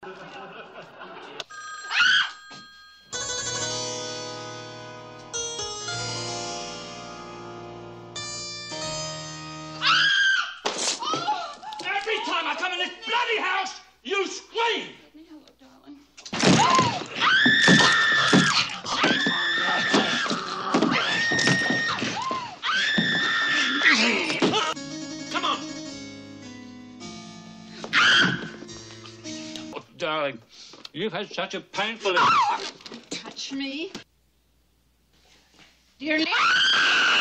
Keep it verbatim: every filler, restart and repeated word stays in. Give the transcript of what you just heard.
Every time I come in this bloody house, you scream! Let me help, darling. Come on! Oh, darling, you've had such a painful... Touch me. Dearly.